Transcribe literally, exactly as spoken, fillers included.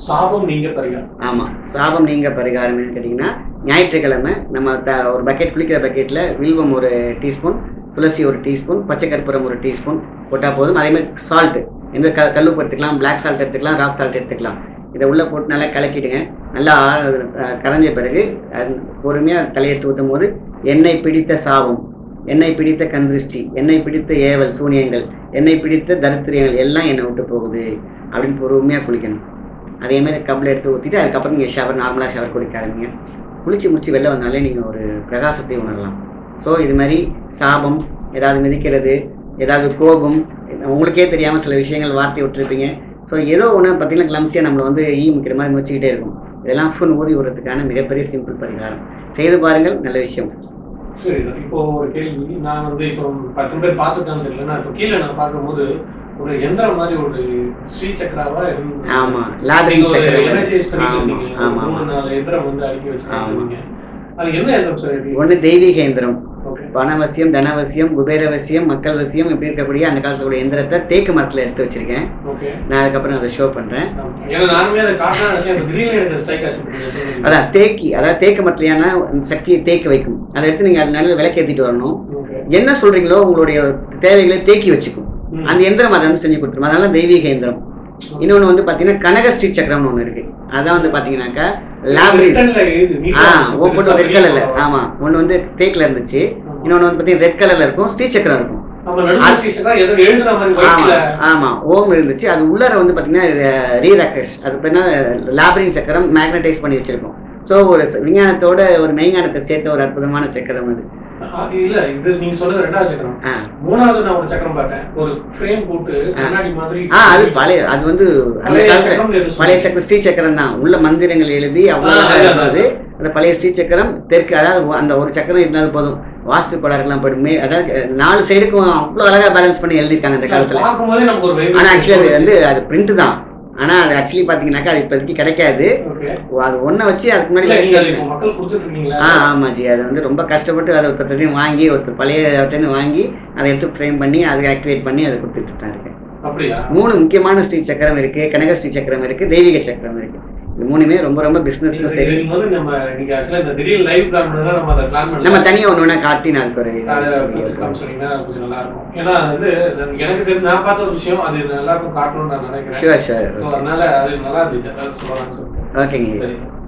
சாபம் நீங்க பரிகாரம். ஆமா, சாபம் நீங்க பரிகாரம் கேட்டீங்கன்னா, ஞாயிற்றுக்கிழமை நம்ம ஒரு பக்கெட் குளிக்கிற பக்கெட்ல வில்வம் ஒரு டீஸ்பூன், துளசி ஒரு டீஸ்பூன், பச்சை கற்பூரம் ஒரு டீஸ்பூன் போட்டால் போதும். அதே மாதிரி சால்ட்டு எந்த க கல்லுப்பு எடுத்துக்கலாம், பிளாக் சால்ட் எடுத்துக்கலாம், ராக் சால்ட் எடுத்துக்கலாம். இதை உள்ளே போட்டு நல்லா கலக்கிடுங்க. நல்லா கரைஞ்ச பிறகு பொறுமையாக தலையெடுத்து ஊற்றும் போது, எண்ணெய் பிடித்த சாபம், எண்ணெய் பிடித்த கந்திருஷ்டி, எண்ணெய் பிடித்த ஏவல் சூனியங்கள், எண்ணெய் பிடித்த தரித்திரியங்கள் எல்லாம் என்னை விட்டு போகுது அப்படின்னு பொறுமையாக குளிக்கணும். அதேமாதிரி கப்பில் எடுத்து ஊற்றிட்டு அதுக்கப்புறம் நீங்கள் ஷவர் நார்மலாக ஷவர் குளிக்க ஆரம்பிங்க. குளிச்சு முடிச்சு வெளில வந்தாலே நீங்கள் ஒரு பிரகாசத்தை உணரலாம். ஸோ இது மாதிரி சாபம், ஏதாவது மிதிக்கிறது, ஏதாவது கோபம், உங்களுக்கே தெரியாமல் சில விஷயங்கள் வார்த்தை விட்டுருப்பீங்க. ஸோ ஏதோ ஒன்று பார்த்தீங்கன்னா கிளம்ஸியாக நம்மளை வந்து ஈ முக்கிற மாதிரி வச்சுக்கிட்டே இருக்கும். இதெல்லாம் ஃபுன் ஊறி விடுறதுக்கான மிகப்பெரிய சிம்பிள் பரிகாரம். செய்து பாருங்கள், நல்ல விஷயம். சரி, இப்போ ஒரு கேள்வி. நான் வந்து இப்போ பத்து பேர் பார்த்துட்டாங்க இல்லைன்னா, இப்போ கீழே நான் பார்க்கும்போது ஒரு எந்திரம் மாதிரி ஒரு ஸ்ரீ சக்கராவா இருந்து, ஆமா, லாபிரின் சக்கரம். ஆமா, மூணு நாலு எந்திரம் வந்து அடுக்கி வச்சிருக்காங்க. அது என்ன எந்திரம் சார்? ஒன்று தெய்வீக எந்திரம், பணவசியம், தனவசியம், குபேரவசியம், மக்கள் வசியம் இப்படி இருக்கக்கூடிய அந்த காலத்துடைய எந்திரத்தை தேக்கு மரத்தில் எடுத்து வச்சிருக்கேன். நான் அதுக்கப்புறம் அதை ஷோ பண்றேன். அதான் தேக்கி, அதாவது தேக்கு மரத்துலையான சக்தியை தேக்கி வைக்கும். அதை எடுத்து நீங்க அது நல்ல விளக்கேற்றிட்டு வரணும். என்ன சொல்றீங்களோ உங்களுடைய தேவைகளை தேக்கி வச்சுக்கும். அந்த எந்திரம் அதை வந்து செஞ்சு கொடுத்துரும். அதனால தெய்வீக எந்திரம். இன்னொன்று வந்து பார்த்தீங்கன்னா கனகஸ்ரீ சக்கரம்னு ஒன்று இருக்கு. அதான் வந்து பார்த்தீங்கன்னாக்கா லாப்ரின், ஆ ஓப்பன் ரெட் கலர்ல, ஆமா, ஒன்று வந்து தேக்கில் இருந்துச்சு, இன்னொன்று வந்து பார்த்தீங்கன்னா ரெட் கலர்ல இருக்கும், ஸ்ரீ சக்கரம் இருக்கும். ஆமா, ஓம் இருந்துச்சு. அது உள்ளார வந்து பார்த்தீங்கன்னா ரீராகேஷ், அது பார்த்தீங்கன்னா லாப்ரின் சக்கரம் மேக்னடைஸ் பண்ணி வச்சிருக்கோம். ஸோ ஒரு விஞ்ஞானத்தோட ஒரு மெய்ஞானத்தை சேர்த்த ஒரு அற்புதமான சக்கரம் அது. இல்ல, இது நீங்க சொல்றது ரெண்டாவது சக்கரம். மூணாவது நான் ஒரு சக்கரம் பார்த்தேன், ஒரு ஃப்ரேம் போட்டு கண்ணாடி மாதிரி. ஆ அது பழைய, அது வந்து அந்த காலத்துல பழைய சக்கரம் ஸ்ரீ சக்கரம் தான். உள்ள மந்திரங்கள் எழுதி அவ்வளவு இருந்தது. அந்த பழைய ஸ்ரீ சக்கரம் தெற்கு, அதாவது அந்த ஒரு சக்கரம் இருந்தாலும் போதும், வாஸ்து கோளாறுக்கெல்லாம் போயிடுமே. அதாவது நாலு சைடுக்கும் அவ்வளோ அழகா பேலன்ஸ் பண்ணி எழுதியிருக்காங்க அந்த காலத்துல. ஆனா ஆக்சுவலி அது வந்து அது பிரிண்ட் தான். ஆனா அது ஆக்சுவலி பாத்தீங்கன்னாக்கா அது இப்போதைக்கு கிடைக்காது. அது ஒன்றை வச்சு அதுக்கு முன்னாடி ஆ ஆமா ஜி, அது வந்து ரொம்ப கஷ்டப்பட்டு அதை ஒருத்தரையும் வாங்கி ஒருத்தர் பழைய வாங்கி அதை எடுத்து ஃப்ரேம் பண்ணி அதை ஆக்டிவேட் பண்ணி அதை கொடுத்துட்டு தான் இருக்கேன். மூணு முக்கியமான ஸ்ரீ சக்கரம் இருக்கு, கனக ஸ்ரீ சக்கரம் இருக்கு, தெய்வீக சக்கரம் இருக்கு. இது மூணுமே ரொம்ப ரொம்ப பிசினஸ் சரி. நம்ம தனியா ஒண்ணு ஒண்ணா காட்டி நான் அதுக்கு ஒரு ஓகேங்க.